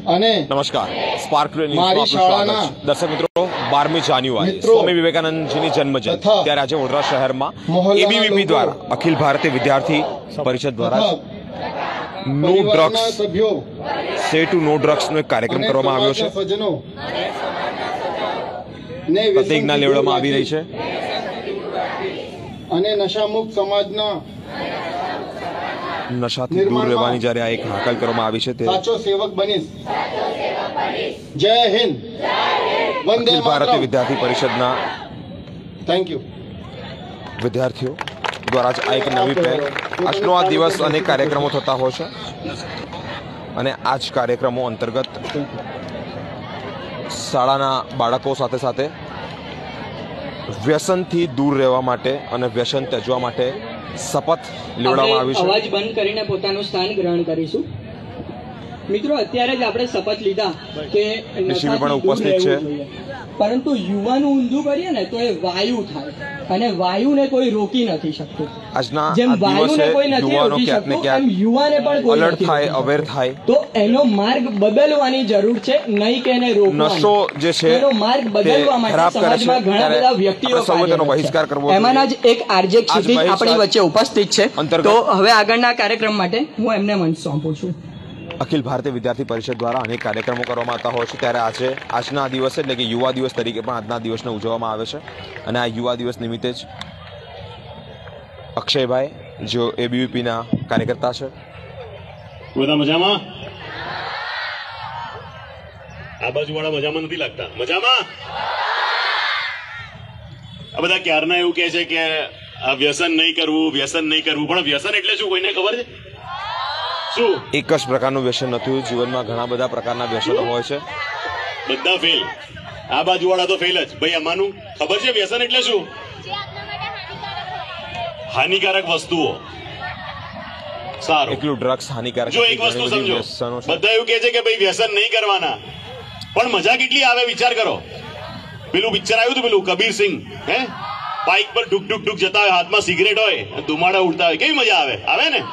નમસ્કાર, સ્પાર્ક ન્યૂઝમાં દર્શક મિત્રો, 12મી જાન્યુઆરી સ્વામી વિવેકાનંદજીની જન્મજયંતિ, ત્યારે આજે વડોદરા શહેરમાં એબીવીપી દ્વારા અખિલ ભારતીય વિદ્યાર્થી પરિષદ દ્વારા no drugs say to no drugs નો એક કાર્યક્રમ કરવામાં આવ્યો છે. પ્રતિજ્ઞા લેવડાવવામાં આવી રહી છે અને નશામુક્ત સમાજના નશાથી દૂર રહેવાની જ્યારે આ એક હાકલ કરવામાં આવી છે તે સાચો સેવક બનીશ. જય હિન્દ. વંદે અખિલ ભારતીય વિદ્યાર્થી પરિષદના થેન્ક યુ વિદ્યાર્થીઓ દ્વારા જ આ એક નવી પહેલ. આજનો આ દિવસ અનેક કાર્યક્રમો થતા હોય છે અને આ જ કાર્યક્રમો અંતર્ગત શાળાના બાળકો સાથે સાથે વ્યસનથી દૂર રહેવા માટે અને વ્યસન ત્યજવા માટે શપથ લેવડાવવામાં આવી છે. અવાજ બંધ કરીને પોતાનું સ્થાન ગ્રહણ કરીશું. મિત્રો, અત્યારે જ આપણે શપથ લીધા કે નિશિબી પણ ઉપસ્થિત છે, પરંતુ યુવાનું ઊંધું કરીએ ને તો એ વાયુ થાય અને વાયુને કોઈ રોકી નથી શકતું. આજના જેમ આ વાયુને દિવસે કોઈ નથી યુવાનો રોકી ક્યાંક ને શકતું, એમ ક્યાંક યુવાને પણ કોઈ અલર્ટ નથી થાય, રોકી અવેર શકતું. થાય. તો એનો માર્ગ બદલવાની જરૂર છે, નહીં કે એને રોકવાનો. નશો જે છે એનો માર્ગ બદલવા માટે ખરાબ કરે છે, સમાજમાં ઘણા બધા વ્યક્તિઓ સૌએ તેનો બહિષ્કાર કરવો જોઈએ. એમાંના જ એક આરજે ક્ષિતિજ આપણી વચ્ચે ઉપસ્થિત છે. અંતર્ગત તો હવે આગળના કાર્યક્રમ માટે હું એમને મંચ સોંપું છું. અખિલ ભારતીય વિદ્યાર્થી પરિષદ દ્વારા અનેક કાર્યક્રમો કરવામાં આવતા હોય છે, ત્યારે આજના આ દિવસે એટલે કે યુવા દિવસ તરીકે પણ આજના દિવસને ઉજવવામાં આવે છે. અને આ યુવા દિવસ નિમિત્તે જ અક્ષયભાઈ, જેઓ એબીવીપીના કાર્યકર્તા છે. બધા મજામાં? આ બાજુવાળા મજામાં નથી લાગતા? મજામાં? આ બધા ક્યારના એવું કહે છે કે આ વ્યસન નહીં કરવું, વ્યસન નહીં કરવું, પણ વ્યસન એટલે શું કોઈને ખબર છે? શું? એક જ પ્રકારનું વ્યસન નથી, જીવનમાં ઘણા બધા પ્રકારના વ્યસનો હોય છે. બધા ફેલ. આ બાજુવાળા તો ફેલ જ. ભાઈ, અમાનું ખબર છે વ્યસન એટલે શું? હાનિકારક વસ્તુઓ. સારું, એકલું ડ્રગ્સ હાનિકારક. જો એક વસ્તુ સમજો, બધા એવું કહે છે કે ભાઈ વ્યસન નહીં કરવાના, પણ મજા કેટલી આવે વિચાર કરો. પેલું પિક્ચર આવ્યું હતું, પેલું કબીર સિંહ, હે, બાઇક પર ઢુક ઢુક ઢુક જતા હોય, હાથમાં સિગરેટ હોય, ધુમાડા ઉડતા હોય, કેવી મજા આવે? આવે ને?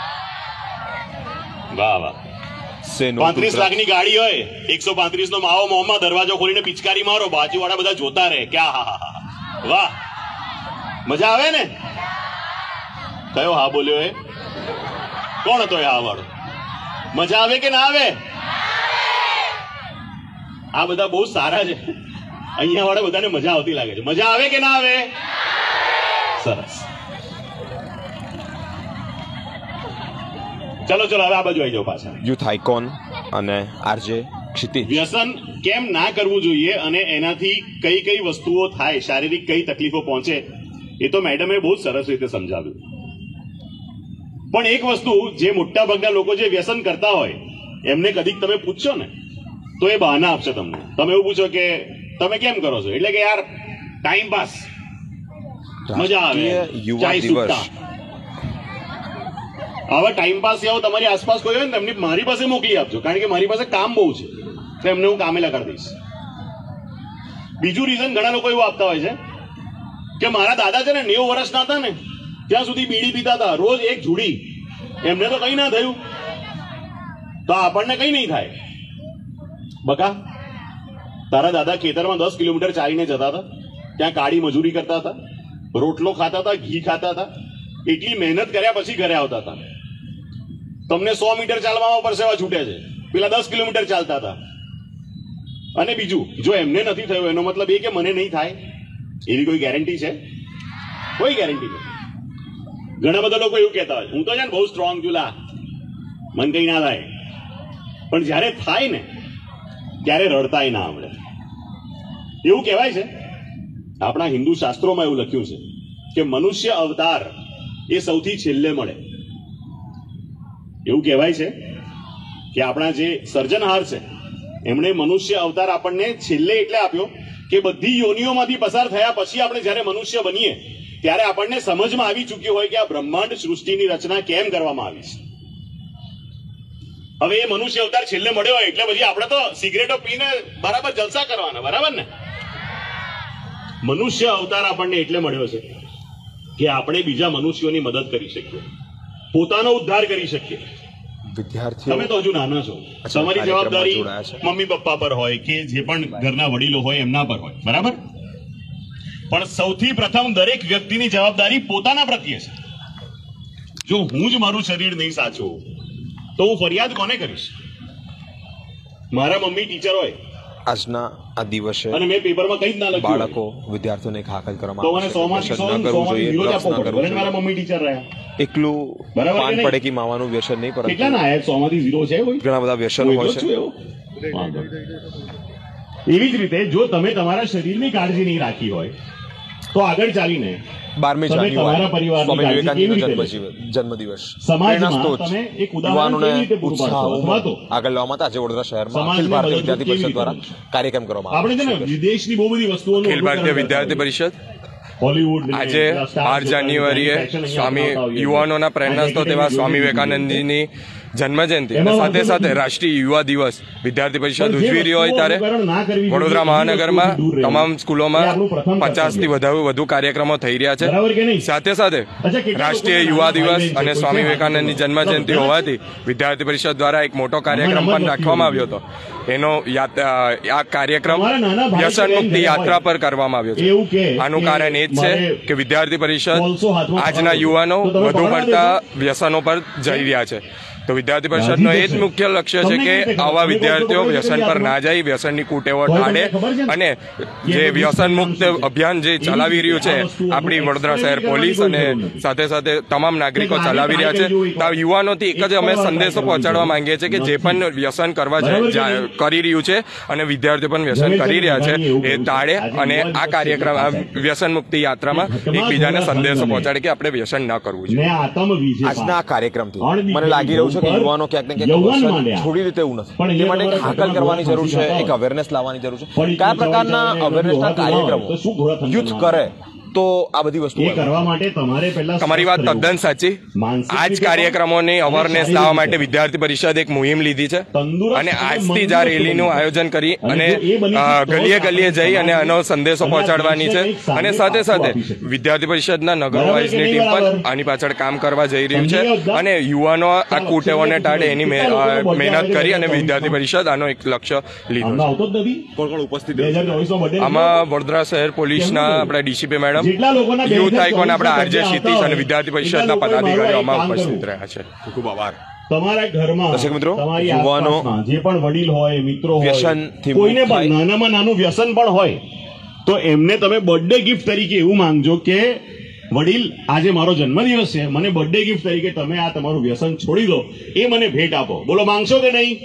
વાહ વાહ. 35 લાખની ગાડી હોય, 135 નો માવો મોંમાં, દરવાજો ખોલીને પિચકારી મારો, બાજુવાળા બધા જોતા રહે. ક્યાં હા હા, વાહ, મજા આવે ને? કયો હા બોલ્યો? એ કોણ હતો? એ હા વાળો. મજા આવે કે ના આવે? આ બધા બહુ સારા છે, અહીંયા વાળા બધાને મજા આવતી લાગે છે. મજા આવે કે ના આવે? સરસ. ચલો ચલો, હવે આ બાજુ આવી જાઓ પાછા. યુથ આઇકોન અને આરજે ક્ષિતિજ. વ્યસન કેમ ના કરવું જોઈએ અને એનાથી કઈ કઈ વસ્તુઓ થાય, શારીરિક કઈ તકલીફો પહોંચે, એ તો મેડમે બહુ સરસ રીતે સમજાવ્યું. પણ એક વસ્તુ, જે મોટા ભાગના લોકો જે વ્યસન કરતા હોય એમને કદીક તમે પૂછશો ને તો એ બહાના આપશે તમને. તમે એવું પૂછો કે તમે કેમ કરો છો, એટલે કે યાર ટાઈમ પાસ, મજા આવે, યુવા દિવસ. આવા ટાઈમ પાસ આવો તમારી આસપાસ કોઈ હોય ને એમની મારી પાસે મોકલી આપજો, કારણ કે મારી પાસે કામ બહુ છે, તો એમને હું કામે લગાડી દઈશ. બીજું રીઝન ઘણા લોકો એવું આપતા હોય છે કે મારા દાદા છે ને 90 વર્ષના હતા ને ત્યાં સુધી બીડી પીતા હતા, રોજ એક જુડી, એમને તો કઈ ના થયું, તો આપણને કઈ નહીં થાય. બકા, તારા દાદા ખેતરમાં 10 કિલોમીટર ચાલીને જતા હતા, ત્યાં કાળી મજૂરી કરતા હતા, રોટલો ખાતા હતા, ઘી ખાતા હતા, એટલી મહેનત કર્યા પછી ઘરે આવતા હતા. તમને 100 મીટર ચાલવામાં પરસેવા છૂટે છે, પેલા 10 કિલોમીટર ચાલતા હતા. અને બીજું, જો એમને નથી થયું એનો મતલબ એ કે મને નહીં થાય એવી કોઈ ગેરંટી છે? કોઈ ગેરંટી નથી. ઘણા બધા લોકો એવું કહેતા હોય હું તો છે ને બહુ સ્ટ્રોંગ છું, લા મન કઈ ના થાય, પણ જયારે થાય ને ત્યારે રડતાય ના આવડે. એવું કહેવાય છે, આપણા હિન્દુ શાસ્ત્રોમાં એવું લખ્યું છે કે મનુષ્ય અવતાર એ સૌથી છેલ્લે મળે. એવું કહેવાય છે કે આપણા જે સર્જનહાર છે એમણે મનુષ્ય અવતાર આપણને છેલ્લે એટલે આપ્યો કે બધી યોનિઓમાંથી પસાર થયા પછી આપણે જયારે મનુષ્ય બનીએ ત્યારે આપણને સમજમાં આવી ચૂક્યું હોય કે આ બ્રહ્માંડ સૃષ્ટિની રચના કેમ કરવામાં આવી છે. હવે એ મનુષ્ય અવતાર છેલ્લે મળ્યો હોય એટલે પછી આપણે તો સિગરેટો પીને બરાબર જલસા કરવાના, બરાબર ને? મનુષ્ય અવતાર આપણને એટલે મળ્યો છે કે આપણે બીજા મનુષ્યોની મદદ કરી શકીએ, પોતાનો ઉદ્ધાર કરી શકીએ, વિદ્યાર્થીઓ તમે તો હજુ નાના છો, તમારી જવાબદારી મમ્મી પપ્પા પર હોય કે જે પણ ઘરના વડીલો હોય એમના પર હોય, બરાબર? પણ સૌથી પ્રથમ દરેક વ્યક્તિની જવાબદારી પોતાના પ્રત્યે છે. જો હું જ મારું શરીર નહીં સાચું તો હું ફરિયાદ કોને કરીશ? મારા મમ્મી ટીચર હોય આજના આ દિવસે અને મેં પેપરમાં કંઈ જ ના લખ્યું બાળકો વિદ્યાર્થીઓને ખાકલ કરવામાં તો મને 100 માંથી 100 વિરોધ આપવો પડે. મારા મમ્મી ટીચર રહ્યા, એકલું બરાબર પાન કે નહીં? પડે કે માવાનું વ્યસન નહીં, પરંતુ કેટલા ના આયા? 100 માંથી 0 છે કોઈ? ઘણા બધા વ્યસનો કોઈ હોય વિરોધ છે. છું એવો? વાંધો નહીં. એવી જ રીતે જો તમે તમારા શરીરની કાળજી નહીં રાખી હોય તો આગળ ચાલીને 12મી તમે તમારા જાન્યુઆરી પરિવારની સ્વામી કાળજી કેવી વિવેકાનંદનો જન્મદિવસ સમાજમાં પ્રેરણાસ્ત્રોત તમે એક ઉદાહરણ યુવાનોને કેવી રીતે પૂરું પાડશો? ઉત્સાહ અથવા તો આગળ લેવામાં હતા. આજે વડોદરા શહેરમાં સમાજને અખિલ ભારતીય મદદરૂપ વિદ્યાર્થી પરિષદ કેવી દ્વારા રીતે કાર્યક્રમ કરવામાં આપણે છે ને આવ્યો છે. વિદેશની બહુ બધી વસ્તુઓનું અખિલ ભારતીય વિદ્યાર્થી પરિષદ હોલીવુડ આજે 12 જાન્યુઆરીએ સ્વામી યુવાનોના પ્રેરણાસ્ત્રોત એવા સ્વામી વિવેકાનંદજીની જન્મજયંતિ અને સાથે સાથે રાષ્ટ્રીય યુવા દિવસ વિદ્યાર્થી પરિષદ ઉજવી રહી હોય ત્યારે વડોદરા મહાનગરમાં તમામ સ્કૂલોમાં 50થી વધુ કાર્યક્રમો થઈ રહ્યા છે. સાથે સાથે રાષ્ટ્રીય યુવા દિવસ અને સ્વામી વિવેકાનંદની જન્મજયંતિ હોવાથી વિદ્યાર્થી પરિષદ દ્વારા એક મોટો કાર્યક્રમ પણ રાખવામાં આવ્યો હતો. એનો આ કાર્યક્રમ વ્યસન મુક્તિ યાત્રા પર કરવામાં આવ્યો છે. આનું કારણ એ જ છે કે વિદ્યાર્થી પરિષદ આજના યુવાનો વધુ પડતા વ્યસનો પર જઈ રહ્યા છે. તો વિદ્યાર્થી પરિષદનો એ જ મુખ્ય લક્ષ્ય છે કે આવા વિદ્યાર્થીઓ વ્યસન પર ના જાય, વ્યસનની કુટેવો ટાળે અને જે વ્યસન મુક્ત અભિયાન જે ચલાવી રહ્યું છે આપણી વડોદરા શહેર પોલીસ અને સાથે સાથે તમામ નાગરિકો ચલાવી રહ્યા છે. તો યુવાનોથી એક જ અમે સંદેશો પહોંચાડવા માંગીએ છીએ કે જે પણ વ્યસન કરવા કરી રહ્યું છે અને વિદ્યાર્થીઓ પણ વ્યસન કરી રહ્યા છે એ ટાળે અને આ કાર્યક્રમ વ્યસન મુક્તિ યાત્રામાં એકબીજાને સંદેશો પહોંચાડે કે આપણે વ્યસન ન કરવું જોઈએ. આજના આ કાર્યક્રમથી મને લાગી રહ્યું છે કે યુવાનો ક્યાંક ને ક્યાંક વ્યસન છોડી દે તેવું નથી. તે માટે એક હાકલ કરવાની જરૂર છે, એક અવેરનેસ લાવવાની જરૂર છે. કયા પ્રકારના અવેરનેસના કાર્યક્રમો યુથ કરે તો આ બધી વસ્તુ કરવા માટે તમારે પહેલા તમારી વાત તદ્દન સાચી. આ જ કાર્યક્રમોની અવેરનેસ લાવવા માટે વિદ્યાર્થી પરિષદ એક મુહિમ લીધી છે અને આજથી જ આ રેલીનું આયોજન કરી અને ગલીએ ગલીએ જઈ અને આનો સંદેશો પહોંચાડવાની છે. અને સાથે સાથે વિદ્યાર્થી પરિષદના નગર વાઇઝની ટીમ પણ આની પાછળ કામ કરવા જઈ રહ્યું છે અને યુવાનો આ કુટેવોને ટાળે એની મહેનત કરી અને વિદ્યાર્થી પરિષદ આનો એક લક્ષ્ય લીધું છે. આવતો જ નથી. કોણ કોણ ઉપસ્થિત આમાં વડોદરા શહેર પોલીસના આપણા ડીસીપી મેડમ, યુથ આઇકોન આપણા આરજે ક્ષિતિજ અને વિદ્યાર્થી પરિષદના પદાધિકારીઓ આમાં ઉપસ્થિત રહ્યા છે. ખૂબ આભાર. તમારા ઘરમાં દર્શક મિત્રો, તમારી યુવાનો આસપાસમાં જે પણ વડીલ હોય, મિત્રો હોય, વ્યસનથી કોઈને મુક્ત પણ થાય. નાનામાં નાનું વ્યસન પણ હોય તો એમને તમે બર્થડે ગિફ્ટ તરીકે એવું માંગજો કે વડીલ આજે મારો જન્મદિવસ છે, મને બર્થડે ગિફ્ટ તરીકે તમે આ તમારું વ્યસન છોડી દો, એ મને ભેટ આપો. બોલો, માંગશો કે નહીં?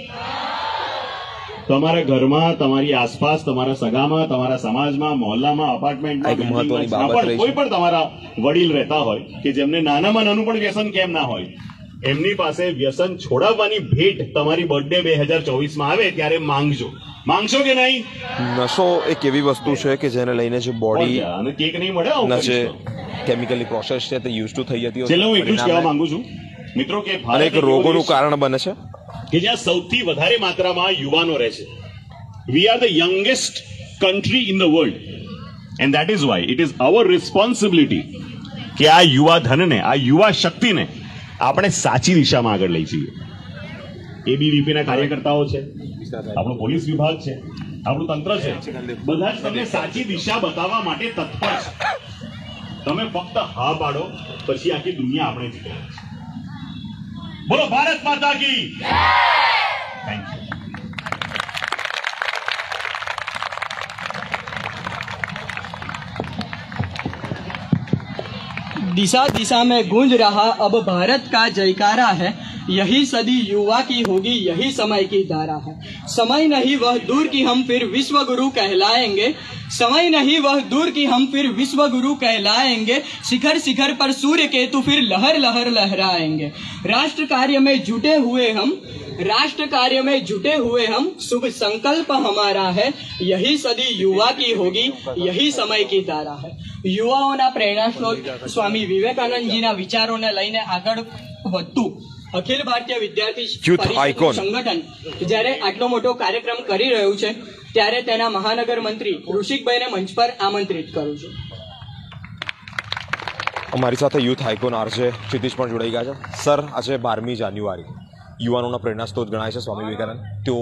તમારા ઘરમાં, તમારી આસપાસ, તમારા સગામાં, તમારા સમાજમાં, મહોલ્લામાં, અપાર્ટમેન્ટમાં, મહત્વની બાબત રહી છે. કોઈ પણ તમારા વડીલ રહેતા હોય કે જેમને નાનામાં નાનું પણ વ્યસન કેમ ના હોય, એમની પાસે વ્યસન છોડાવવાની ભેટ તમારી બર્થડે 2024માં આવે ત્યારે માંગજો. માંગશો કે નહીં? નશો એક એવી વસ્તુ છે કે જેને લઈને જે બોડી અને કેક નહીં મળે આવું જે કરીશ કેમિકલી પ્રોસેસ છે તે યુઝ ટુ થઈ જતી હોય છેલ્લે હું એટલું જ કહેવા પરિણામે માંગુ છું મિત્રો કે અનેક રોગોનું કારણ બને છે. કે જ્યાં સૌથી વધારે માત્રામાં યુવાનો રહે છે. We are the youngest country in the world and that is why it is our responsibility કે આ યુવા ધનને, આ યુવા શક્તિને આપણે સાચી દિશામાં આગળ લઈ જઈએ. એબીવીપી ના કાર્યકર્તાઓ છે, આપણો પોલીસ વિભાગ છે, આપણું તંત્ર છે, બધા જ તમને સાચી દિશા બતાવવા માટે તત્પર છે. તમે ફક્ત હા પાડો, પછી આખી દુનિયા આપણે જીતે. બોલો ભારત માતા કી થેન્ક યુ. दिशा दिशा में गूंज रहा अब भारत का जयकारा है, यही सदी युवा की होगी, यही समय की धारा है. समय नहीं वह दूर की हम फिर विश्व गुरु कहलाएंगे, समय नहीं वह दूर की हम फिर विश्व गुरु कहलाएंगे. शिखर शिखर पर सूर्य केतु फिर लहर लहर लहराएंगे. राष्ट्र कार्य में जुटे हुए हम, शुभ संकल्प हमारा है, यही सदी युवा की होगी, यही समय की धारा है. યુવાઓના પ્રેરણાસ્ત્રોત સ્વામી વિવેકાનંદજીના વિચારોને લઈને આગળ વધતું અખિલ ભારતીય વિદ્યાર્થી Youth Icon. સંગઠન જ્યારે આટલો મોટો કાર્યક્રમ કરી રહ્યું છે ત્યારે તેના મહાનગર મંત્રી ઋષિકભાઈને મંચ પર આમંત્રિત કરું છું. અમારી સાથે યુથ આઇકોન આરજે ક્ષિતિજ પણ જોડાઈ ગયા છે. સર, આજે 12મી જાન્યુઆરી યુવાનોના પ્રેરણાસ્ત્રોત ગણાય છે સ્વામી વિવેકાનંદ.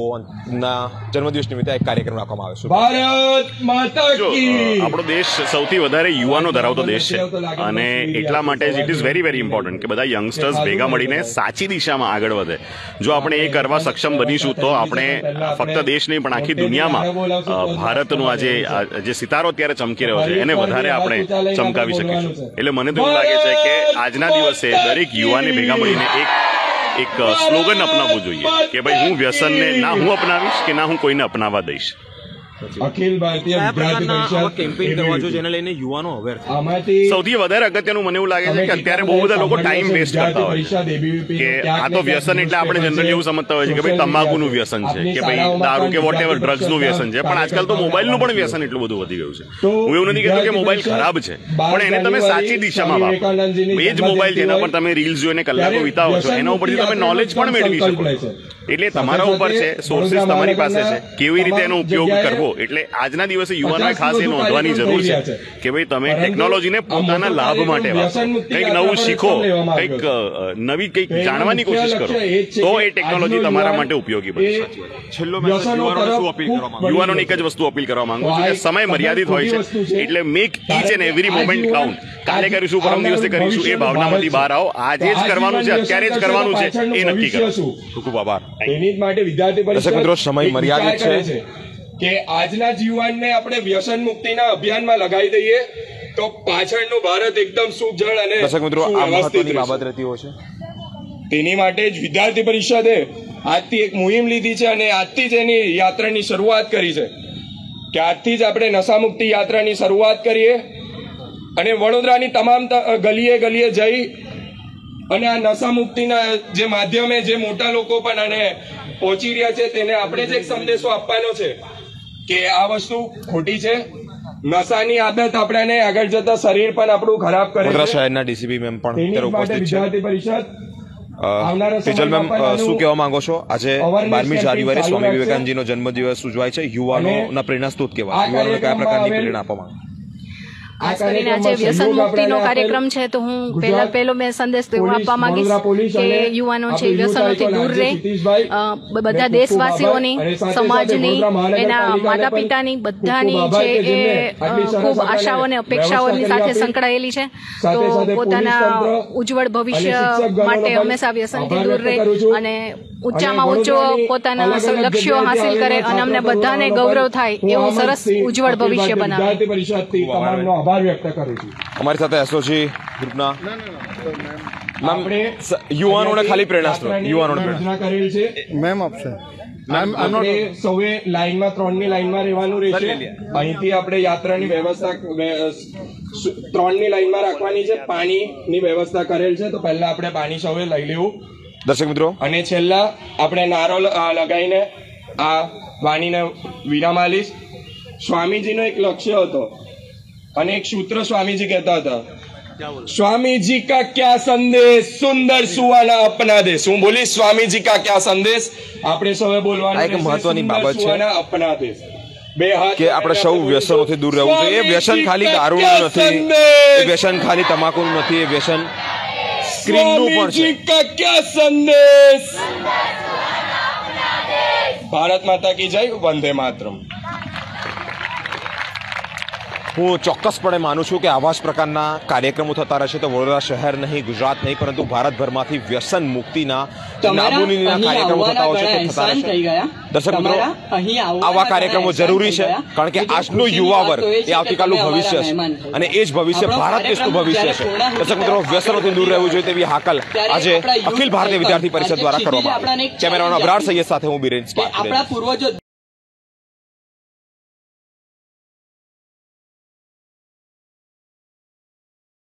તેઓના જન્મદિવસ નિમિત્તે એક કાર્યક્રમ રાખવામાં આવ્યો છે. ભારત માતા જો કી આપણો દેશ સૌથી વધારે યુવાનો ધરાવતો દેશ છે અને એટલા માટે જ it is very very important કે બધા યંગસ્ટર્સ ભેગા મળીને સાચી દિશામાં આગળ વધે. જો આપણે એ કરવા સક્ષમ બનીશું તો આપણે ફક્ત દેશ નહીં પણ આખી દુનિયામાં ભારતનું જે સિતારો અત્યારે ચમકી રહ્યો છે એને વધારે આપણે ચમકાવી શકીશું. એટલે મને તો એવું લાગે છે કે આજના દિવસે દરેક યુવાને ભેગા મળીને એક સ્લોગન અપનાવવું જોઈએ કે ભાઈ હું વ્યસનને ના હું અપનાવીશ કે ના હું કોઈને અપનાવવા દઈશ. અખિલ ભારતીય કયા વિદ્યાર્થી પ્રકારના આવા પરિષદ કેમ્પેઇન કરવા જોઈએ જેને લઈને યુવાનો અવેર થાય? આમાંથી સૌથી વધારે અગત્યનું મને એવું લાગે છે કે અત્યારે બહુ બધા લોકો ટાઈમ વેસ્ટ કરતા હોય છે કે આ તો વ્યસન એટલે આપણે જનરલી એવું સમજતા હોય છે કે ભાઈ તમાકુનું વ્યસન છે કે ભાઈ દારૂ કે વોટ એવર ડ્રગ્સનું વ્યસન છે, પણ આજકાલ તો મોબાઈલનું પણ વ્યસન એટલું બધું વધી ગયું છે. હું એવું નથી કહેતો કે મોબાઈલ ખરાબ છે, પણ એને તમે સાચી દિશામાં વાપરો. એ જ મોબાઈલ જેના પર તમે રીલ્સ જોઈને કલાકો વિતાવો છો એના ઉપરથી તમે નોલેજ પણ મેળવી શકો છો. એટલે તમારા ઉપર છે, સોર્સિસ તમારી પાસે છે, કેવી રીતે એનો ઉપયોગ કરવો. એટલે આજના દિવસે યુવાનોએ ખાસ એ નોંધવાની જરૂર છે કે ભાઈ તમે ટેકનોલોજીને પોતાના લાભ માટે વાપરો, કંઈક નવું શીખો, કંઈક નવી કંઈક જાણવાની કોશિશ કરો, તો એ ટેકનોલોજી તમારા માટે ઉપયોગી બનશે. છેલ્લો મેસેજ યુવાનોને શું અપીલ કરવા માંગો? યુવાનોને એક જ વસ્તુ અપીલ કરવા માંગુ છું કે સમય મર્યાદિત હોય છે, એટલે make each and every moment count. કાલે કરીશું, પરમ દિવસે કરીશું, એ ભાવનામાંથી બહાર આવો. આજે જ કરવાનું છે, અત્યારે જ કરવાનું છે, એ નક્કી કરો. ખૂબ ખૂબ આભાર. એની જ માટે વિદ્યાર્થી દર્શક મિત્રો, સમય પરિષદ મર્યાદિત છે કે આજના જ યુવાનને આપણે વ્યસન મુક્તિના અભિયાનમાં લગાવી દઈએ તો પાછળનું ભારત એકદમ સુજળ અને દર્શક મિત્રો, આ સુવ્યવસ્થિત મહત્વની રહેશે. બાબત રહેતી હોય છે. તેની માટે જ વિદ્યાર્થી પરિષદે આજથી એક મુહિમ લીધી છે અને આજથી જ એની યાત્રાની શરૂઆત કરી છે કે આજથી જ આપણે નશામુક્તિ યાત્રાની શરૂઆત કરીએ અને વડોદરાની તમામ ગલીએ ગલીએ જઈ અને આ નશામુક્તિના જે માધ્યમે જે મોટા લોકો પણ અને પહોંચી રહ્યા છે તેને આપણે જ એક સંદેશો આપવાનો છે કે આ વસ્તુ ખોટી છે. નશાની આદત આપણને આગળ જતા શરીર પણ આપણું ખરાબ કરે વડોદરા છે. શહેરના ડીસીપી મેમ પણ તેની અત્યારે માટે ઉપસ્થિત છે. વિદ્યાર્થી પરિષદ તેજલ મેમ, શું કહેવા માંગો છો? આજે 12મી જાન્યુઆરી સ્વામી વિવેકાનંદજીનો જન્મદિવસ ઉજવાય છે. યુવાનોના પ્રેરણાસ્ત્રોત કેવા? યુવાનોને કયા પ્રકારની પ્રેરણા આપવા માંગો? ખાસ કરીને આજે વ્યસન મુક્તિનો કાર્યક્રમ છે તો હું પહેલો મેં સંદેશ એવું આપવા માંગીશ કે યુવાનો છે વ્યસનોથી દૂર રહે. બધા દેશવાસીઓની, સમાજની, એના માતા પિતાની, બધાની છે એ ખૂબ આશાઓ અને અપેક્ષાઓની સાથે સંકળાયેલી છે. તો પોતાના ઉજ્જવળ ભવિષ્ય માટે હંમેશા વ્યસનથી દૂર રહે અને ઊંચામાં ઊંચો પોતાના લક્ષ્યો હાંસિલ કરે અને અમને બધાને ગૌરવ થાય એવું સરસ ઉજ્જવળ ભવિષ્ય બનાવે. વિદ્યાર્થી પરિષદથી તમામનો આભાર વ્યક્ત કરું છું. અમારી સાથે એસઓજી ગ્રુપના યુવાનોને ખાલી પ્રેરણાસ્ત્રોત, યુવાનોને પ્રેરણા. યોજના કરેલ છે. મેમ આપશે. આપણે સૌએ લાઈનમાં 3ની લાઈનમાં રહેવાનું રહેશે. અહીંથી આપણે યાત્રાની વ્યવસ્થા 3ની લાઈનમાં રાખવાની છે. પાણીની વ્યવસ્થા કરેલ છે તો પહેલા આપણે પાણી સૌએ લઈ લેવું. દર્શક મિત્રો, અને છેલ્લા આપણે નારો લગાવીને આ વાણીને વિરામ આલીશ. સ્વામીજીનો એક લક્ષ્ય હતો અને એક સૂત્ર સ્વામીજી કહેતા હતા, स्वामी કા ક્યા સંદેશ સુંદર સુવાના અપના દેશ. હું બોલીશ, સ્વામીજી કા ક્યા સંદેશ. આપણે સૌએ બોલવાનું આ એક મહત્વની બાબત છે અપના દેશ. બે હાથ કે આપણે સૌ વ્યસનોથી દૂર રહેવું જોઈએ. એ વ્યસન ખાલી દારૂનું નથી, એ વ્યસન ખાલી તમાકુનું નથી, એ વ્યસન સ્ક્રીનનું પણ છે. स्वामी કા ક્યા સંદેશ. ભારત માતા કી જય. વંદે માતરમ. હું ચોક્કસપણે માનું છું કે આવા જ પ્રકારના કાર્યક્રમો થતા રહેશે તો વડોદરા શહેર નહીં, ગુજરાત નહીં, પરંતુ ભારતભરમાંથી વ્યસન મુક્તિના, નાબૂદીના કાર્યક્રમો થતા હોય છે તો થતા રહેશે. દર્શક મિત્રો, આવા કાર્યક્રમો જરૂરી છે કારણ કે આજનું યુવા વર્ગ એ આવતીકાલનું ભવિષ્ય છે અને એ જ ભવિષ્ય ભારત દેશનું ભવિષ્ય છે. દર્શક મિત્રો, વ્યસનોથી દૂર રહેવું જોઈએ તેવી હાકલ આજે અખિલ ભારતીય વિદ્યાર્થી પરિષદ દ્વારા કરવામાં આવી. કેમેરામેન અબરાર સૈયદ સાથે હું બિરેન સ્પાર્ક.